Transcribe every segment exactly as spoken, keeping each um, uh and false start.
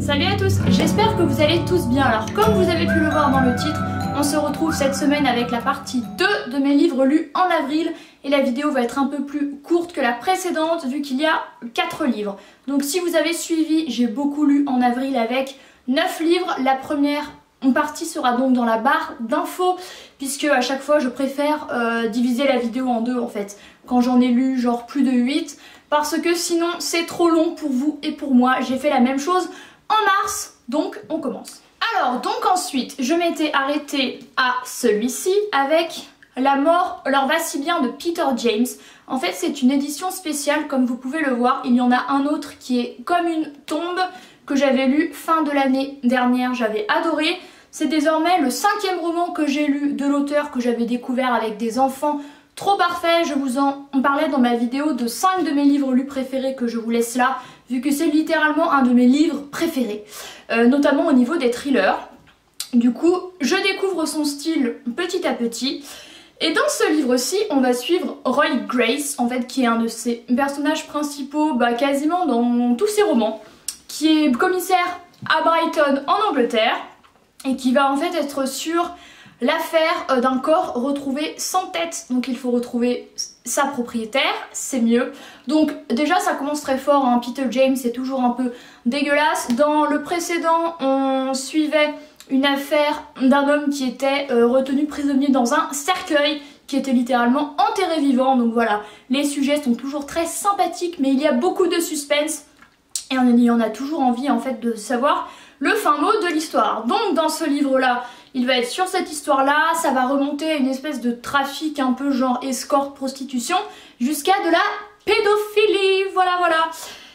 Salut à tous, j'espère que vous allez tous bien. Alors comme vous avez pu le voir dans le titre, on se retrouve cette semaine avec la partie deux de mes livres lus en avril. Et la vidéo va être un peu plus courte que la précédente vu qu'il y a quatre livres. Donc si vous avez suivi, j'ai beaucoup lu en avril avec neuf livres. La première partie sera donc dans la barre d'infos puisque à chaque fois je préfère euh, diviser la vidéo en deux en fait. Quand j'en ai lu genre plus de huit parce que sinon c'est trop long pour vous et pour moi. J'ai fait la même chose en mars, donc on commence. Alors donc ensuite je m'étais arrêtée à celui-ci avec La mort leur va si bien de Peter James. En fait c'est une édition spéciale comme vous pouvez le voir. Il y en a un autre qui est Comme une tombe que j'avais lu fin de l'année dernière, j'avais adoré. C'est désormais le cinquième roman que j'ai lu de l'auteur que j'avais découvert avec des enfants. Trop parfait, je vous en parlais dans ma vidéo de cinq de mes livres lus préférés que je vous laisse là, vu que c'est littéralement un de mes livres préférés, euh, notamment au niveau des thrillers. Du coup, je découvre son style petit à petit. Et dans ce livre-ci, on va suivre Roy Grace, en fait, qui est un de ses personnages principaux, bah, quasiment dans tous ses romans, qui est commissaire à Brighton en Angleterre, et qui va en fait être sur l'affaire d'un corps retrouvé sans tête. Donc il faut retrouver sa propriétaire, c'est mieux. Donc déjà ça commence très fort, hein. Peter James c'est toujours un peu dégueulasse. Dans le précédent on suivait une affaire d'un homme qui était euh, retenu prisonnier dans un cercueil, qui était littéralement enterré vivant. Donc voilà, les sujets sont toujours très sympathiques mais il y a beaucoup de suspense et on y en a toujours envie en fait de savoir le fin mot de l'histoire. Donc dans ce livre là, il va être sur cette histoire là, ça va remonter à une espèce de trafic un peu genre escorte, prostitution, jusqu'à de la pédophilie, voilà voilà.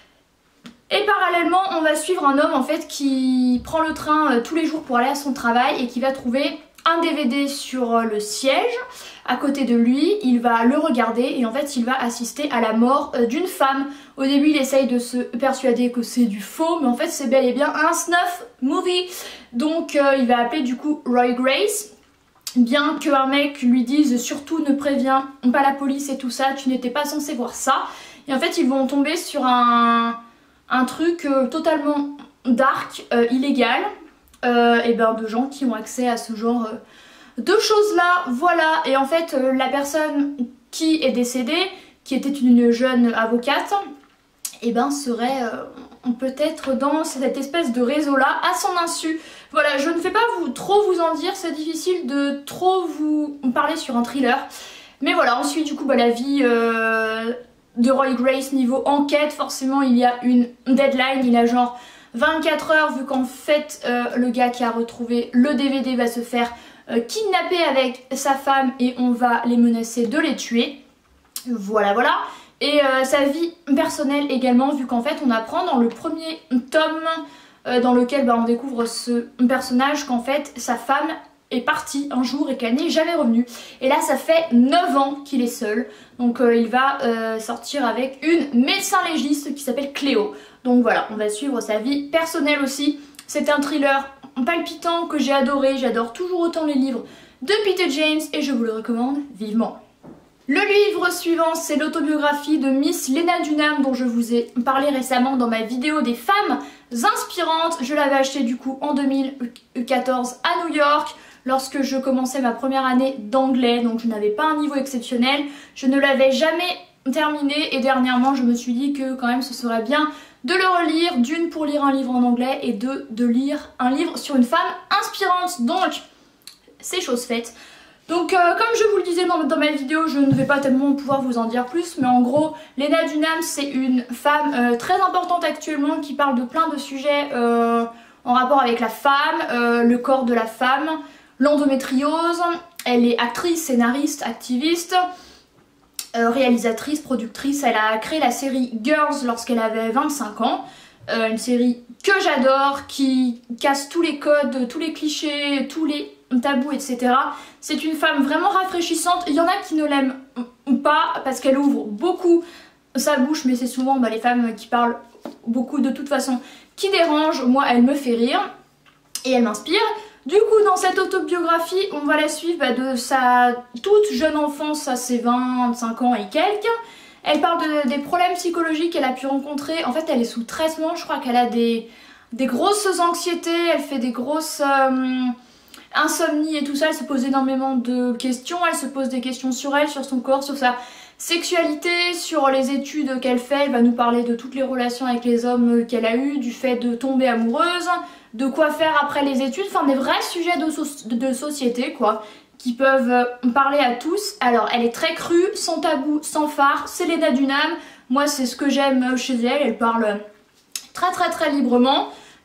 Et parallèlement on va suivre un homme en fait qui prend le train euh, tous les jours pour aller à son travail et qui va trouver un D V D sur euh, le siège à côté de lui. Il va le regarder et en fait il va assister à la mort euh, d'une femme. Au début il essaye de se persuader que c'est du faux mais en fait c'est bel et bien un snuff movie. Donc euh, il va appeler du coup Roy Grace, bien qu'un mec lui dise surtout ne préviens pas la police et tout ça, tu n'étais pas censé voir ça. Et en fait ils vont tomber sur un, un truc euh, totalement dark, euh, illégal, euh, et ben de gens qui ont accès à ce genre euh, de choses là, voilà. Et en fait euh, la personne qui est décédée, qui était une jeune avocate, et ben serait euh, peut-être dans cette espèce de réseau là à son insu. Voilà, je ne vais pas vous, trop vous en dire, c'est difficile de trop vous parler sur un thriller. Mais voilà, ensuite du coup bah, la vie euh, de Roy Grace niveau enquête, forcément il y a une deadline, il a genre vingt-quatre heures vu qu'en fait euh, le gars qui a retrouvé le D V D va se faire euh, kidnapper avec sa femme et on va les menacer de les tuer. Voilà voilà. Et euh, sa vie personnelle également, vu qu'en fait on apprend dans le premier tome euh, dans lequel bah, on découvre ce personnage qu'en fait sa femme est partie un jour et qu'elle n'est jamais revenue. Et là ça fait neuf ans qu'il est seul, donc euh, il va euh, sortir avec une médecin légiste qui s'appelle Cléo. Donc voilà, on va suivre sa vie personnelle aussi. C'est un thriller palpitant que j'ai adoré, j'adore toujours autant les livres de Peter James et je vous le recommande vivement. Le livre suivant, c'est l'autobiographie de Miss Lena Dunham dont je vous ai parlé récemment dans ma vidéo des femmes inspirantes. Je l'avais acheté du coup en deux mille quatorze à New York lorsque je commençais ma première année d'anglais, donc je n'avais pas un niveau exceptionnel. Je ne l'avais jamais terminé et dernièrement je me suis dit que quand même ce serait bien de le relire, d'une pour lire un livre en anglais et deux de lire un livre sur une femme inspirante. Donc c'est chose faite. Donc euh, comme je vous le disais dans, dans ma vidéo, je ne vais pas tellement pouvoir vous en dire plus, mais en gros, Lena Dunham c'est une femme euh, très importante actuellement qui parle de plein de sujets euh, en rapport avec la femme, euh, le corps de la femme, l'endométriose. Elle est actrice, scénariste, activiste, euh, réalisatrice, productrice. Elle a créé la série Girls lorsqu'elle avait vingt-cinq ans. Euh, une série que j'adore, qui casse tous les codes, tous les clichés, tous les tabous, et cetera. C'est une femme vraiment rafraîchissante. Il y en a qui ne l'aiment pas parce qu'elle ouvre beaucoup sa bouche, mais c'est souvent bah, les femmes qui parlent beaucoup de toute façon qui dérangent. Moi, elle me fait rire et elle m'inspire. Du coup, dans cette autobiographie, on va la suivre bah, de sa toute jeune enfance à ses vingt-cinq ans et quelques. Elle parle de, des problèmes psychologiques qu'elle a pu rencontrer. En fait, elle est sous traitement. Je crois qu'elle a des, des grosses anxiétés, elle fait des grosses euh, insomnies et tout ça, elle se pose énormément de questions, elle se pose des questions sur elle, sur son corps, sur sa sexualité, sur les études qu'elle fait, elle va nous parler de toutes les relations avec les hommes qu'elle a eues, du fait de tomber amoureuse, de quoi faire après les études, enfin des vrais sujets de, so de société quoi, qui peuvent parler à tous. Alors elle est très crue, sans tabou, sans phare, c'est Lena Dunham, moi c'est ce que j'aime chez elle, elle parle très très très librement.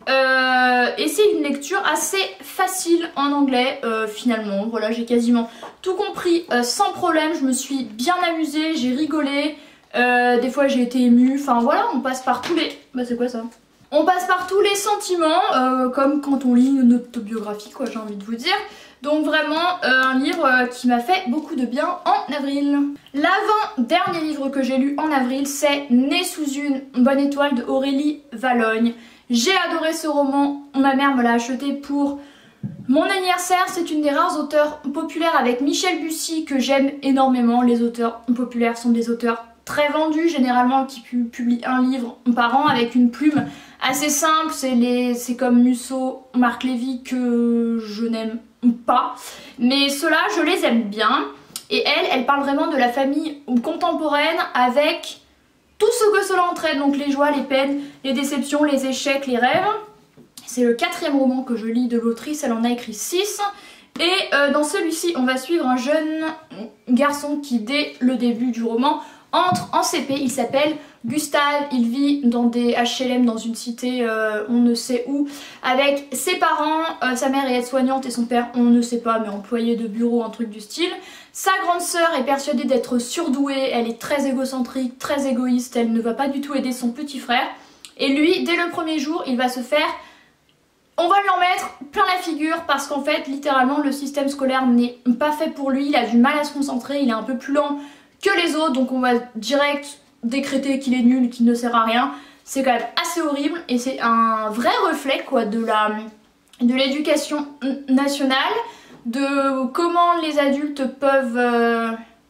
Euh, et c'est une lecture assez facile en anglais euh, finalement, voilà j'ai quasiment tout compris euh, sans problème, je me suis bien amusée, j'ai rigolé, euh, des fois j'ai été émue, enfin voilà on passe par tous les... Bah c'est quoi ça? On passe par tous les sentiments, euh, comme quand on lit une autobiographie quoi j'ai envie de vous dire. Donc vraiment euh, un livre euh, qui m'a fait beaucoup de bien en avril. L'avant-dernier livre que j'ai lu en avril c'est Né sous une bonne étoile de Aurélie Vallogne. J'ai adoré ce roman, ma mère me l'a acheté pour mon anniversaire, c'est une des rares auteurs populaires avec Michel Bussy que j'aime énormément. Les auteurs populaires sont des auteurs très vendus, généralement qui publient un livre par an avec une plume assez simple, c'est comme Musso, Marc Lévy que je n'aime pas, mais ceux-là je les aime bien. Et elle, elle parle vraiment de la famille contemporaine avec tout ce que cela entraîne, donc les joies, les peines, les déceptions, les échecs, les rêves. C'est le quatrième roman que je lis de l'autrice, elle en a écrit six. Et euh, dans celui-ci, on va suivre un jeune garçon qui, dès le début du roman, entre en C P. Il s'appelle Gustave, il vit dans des H L M dans une cité, euh, on ne sait où, avec ses parents, euh, sa mère est aide-soignante et son père, on ne sait pas, mais employé de bureau, un truc du style. Sa grande sœur est persuadée d'être surdouée, elle est très égocentrique, très égoïste, elle ne va pas du tout aider son petit frère. Et lui, dès le premier jour, il va se faire... On va lui en mettre plein la figure parce qu'en fait, littéralement, le système scolaire n'est pas fait pour lui, il a du mal à se concentrer, il est un peu plus lent que les autres, donc on va direct décréter qu'il est nul, qu'il ne sert à rien. C'est quand même assez horrible et c'est un vrai reflet quoi de la de l'éducation nationale, de comment les adultes peuvent euh,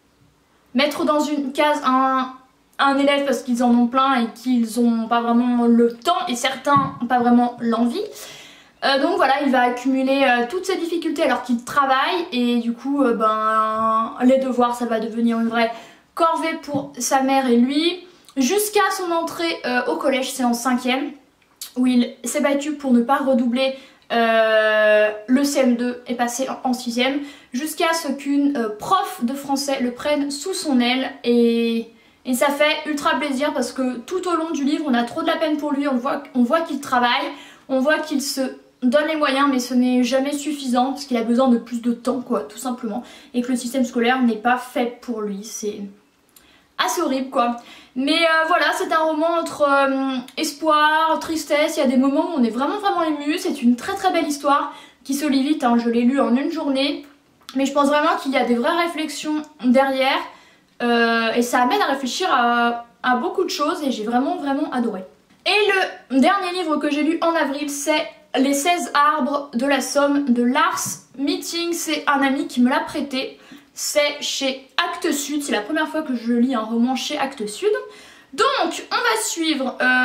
mettre dans une case un, un élève parce qu'ils en ont plein et qu'ils n'ont pas vraiment le temps et certains n'ont pas vraiment l'envie. Euh, donc voilà, il va accumuler euh, toutes ces difficultés alors qu'il travaille et du coup euh, ben, les devoirs ça va devenir une vraie corvée pour sa mère et lui. Jusqu'à son entrée euh, au collège, c'est en cinquième, où il s'est battu pour ne pas redoubler euh, le C M deux et passer en sixième, jusqu'à ce qu'une euh, prof de français le prenne sous son aile et, et ça fait ultra plaisir parce que tout au long du livre on a trop de la peine pour lui, on voit, on voit qu'il travaille, on voit qu'il se donne les moyens mais ce n'est jamais suffisant parce qu'il a besoin de plus de temps quoi tout simplement et que le système scolaire n'est pas fait pour lui, c'est assez horrible quoi. Mais euh, voilà, c'est un roman entre euh, espoir, tristesse, il y a des moments où on est vraiment vraiment ému, c'est une très très belle histoire qui se lit vite, hein. Je l'ai lu en une journée, mais je pense vraiment qu'il y a des vraies réflexions derrière euh, et ça amène à réfléchir à, à beaucoup de choses et j'ai vraiment vraiment adoré. Et le dernier livre que j'ai lu en avril c'est Les seize arbres de la Somme de Lars Meeting, c'est un ami qui me l'a prêté. C'est chez Actes Sud, c'est la première fois que je lis un roman chez Actes Sud. Donc on va suivre euh,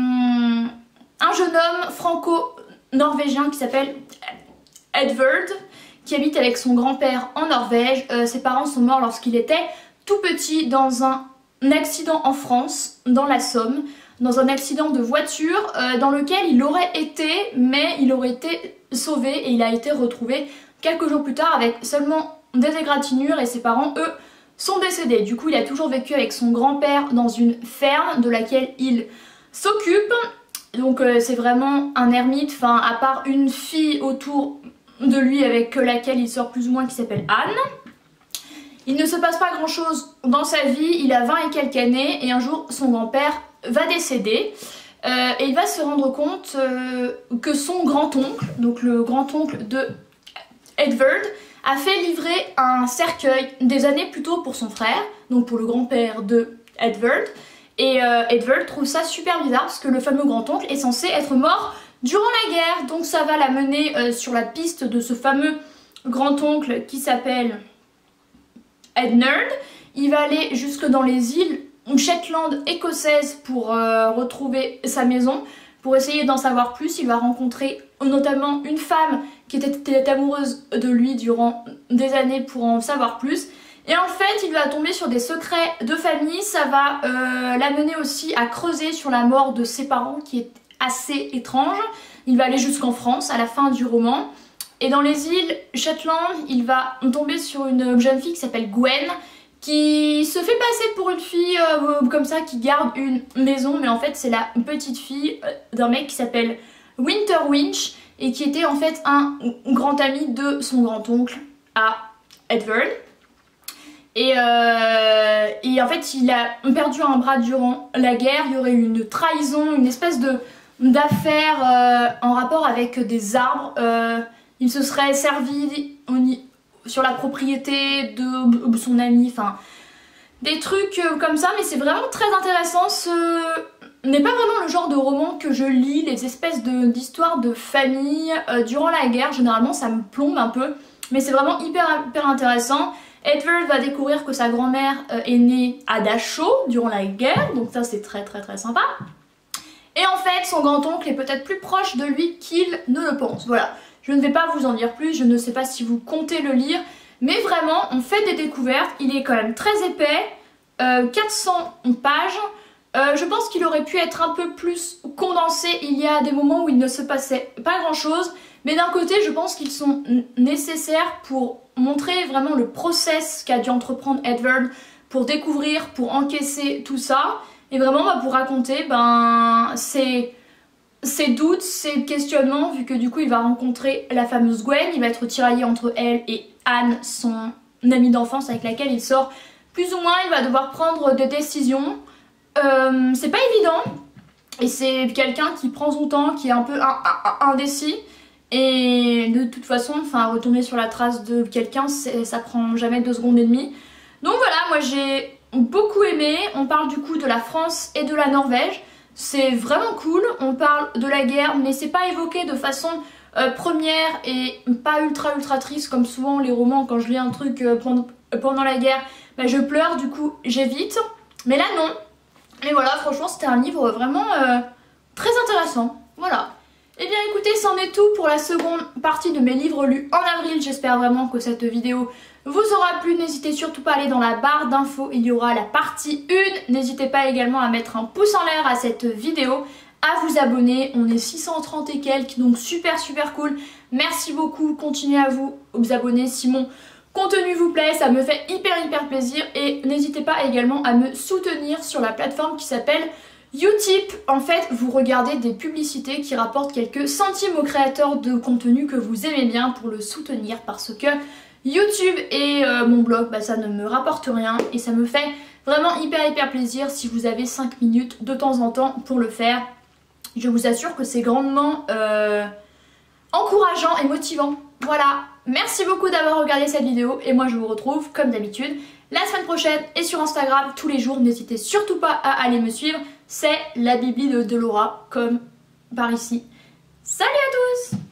un jeune homme franco-norvégien qui s'appelle Edvard, qui habite avec son grand-père en Norvège. Euh, ses parents sont morts lorsqu'il était tout petit dans un accident en France, dans la Somme, dans un accident de voiture euh, dans lequel il aurait été, mais il aurait été sauvé et il a été retrouvé quelques jours plus tard avec seulement des égratignures et ses parents, eux, sont décédés. Du coup, il a toujours vécu avec son grand-père dans une ferme de laquelle il s'occupe. Donc euh, c'est vraiment un ermite, enfin à part une fille autour de lui avec laquelle il sort plus ou moins qui s'appelle Anne. Il ne se passe pas grand chose dans sa vie, il a vingt et quelques années et un jour son grand-père va décéder. Euh, et il va se rendre compte euh, que son grand-oncle, donc le grand-oncle de Edvard, a fait livrer un cercueil des années plus tôt pour son frère, donc pour le grand-père de Edvard. Et euh, Edvard trouve ça super bizarre parce que le fameux grand-oncle est censé être mort durant la guerre. Donc ça va la mener euh, sur la piste de ce fameux grand-oncle qui s'appelle Ednerd. Il va aller jusque dans les îles Shetland écossaises pour euh, retrouver sa maison. pour essayer d'en savoir plus. Il va rencontrer notamment une femme qui était, était amoureuse de lui durant des années pour en savoir plus. Et en fait, il va tomber sur des secrets de famille. Ça va euh, l'amener aussi à creuser sur la mort de ses parents, qui est assez étrange. Il va aller jusqu'en France à la fin du roman. Et dans les îles Shetland, il va tomber sur une jeune fille qui s'appelle Gwen, qui se fait passer pour une fille euh, comme ça, qui garde une maison, mais en fait c'est la petite fille euh, d'un mec qui s'appelle Winter Winch, et qui était en fait un grand ami de son grand-oncle à Edward. Et, euh, et en fait il a perdu un bras durant la guerre. Il y aurait eu une trahison, une espèce de d'affaire euh, en rapport avec des arbres. Euh, il se serait servi sur la propriété de son ami, enfin des trucs comme ça, mais c'est vraiment très intéressant. Ce n'est pas vraiment le genre de roman que je lis, les espèces d'histoires de, de famille euh, durant la guerre. Généralement ça me plombe un peu, mais c'est vraiment hyper, hyper intéressant. Edward va découvrir que sa grand-mère euh, est née à Dachau durant la guerre, donc ça c'est très très très sympa. Et en fait son grand-oncle est peut-être plus proche de lui qu'il ne le pense. Voilà. Je ne vais pas vous en dire plus, je ne sais pas si vous comptez le lire, mais vraiment, on fait des découvertes. Il est quand même très épais, euh, quatre cents pages. Euh, je pense qu'il aurait pu être un peu plus condensé. Il y a des moments où il ne se passait pas grand chose, mais d'un côté, je pense qu'ils sont nécessaires pour montrer vraiment le process qu'a dû entreprendre Edward pour découvrir, pour encaisser tout ça. Et vraiment, bah, pour raconter, ben, c'est... ses doutes, ses questionnements, vu que du coup il va rencontrer la fameuse Gwen, il va être tiraillé entre elle et Anne, son amie d'enfance avec laquelle il sort plus ou moins. Il va devoir prendre des décisions, euh, c'est pas évident, et c'est quelqu'un qui prend son temps, qui est un peu un, un, indécis, et de toute façon, enfin, retourner sur la trace de quelqu'un, ça prend jamais deux secondes et demie. Donc voilà, moi j'ai beaucoup aimé. On parle du coup de la France et de la Norvège. C'est vraiment cool, on parle de la guerre, mais c'est pas évoqué de façon euh, première et pas ultra ultra triste comme souvent les romans. Quand je lis un truc euh, pendant, euh, pendant la guerre, bah, je pleure, du coup j'évite. Mais là non. Et voilà, franchement c'était un livre vraiment euh, très intéressant. Voilà. Et bien écoutez, c'en est tout pour la seconde partie de mes livres lus en avril. J'espère vraiment que cette vidéo vous aura plu. N'hésitez surtout pas à aller dans la barre d'infos, il y aura la partie un. N'hésitez pas également à mettre un pouce en l'air à cette vidéo, à vous abonner. On est six cent trente et quelques, donc super super cool. Merci beaucoup, continuez à vous, vous abonner si mon contenu vous plaît, ça me fait hyper hyper plaisir. Et n'hésitez pas également à me soutenir sur la plateforme qui s'appelle Utip. En fait, vous regardez des publicités qui rapportent quelques centimes aux créateurs de contenu que vous aimez bien pour le soutenir, parce que YouTube et euh, mon blog, bah, ça ne me rapporte rien et ça me fait vraiment hyper hyper plaisir si vous avez cinq minutes de temps en temps pour le faire. Je vous assure que c'est grandement euh, encourageant et motivant. Voilà, merci beaucoup d'avoir regardé cette vidéo et moi je vous retrouve comme d'habitude la semaine prochaine et sur Instagram tous les jours. N'hésitez surtout pas à aller me suivre, c'est la Bibli de, de Laura, comme par ici. Salut à tous!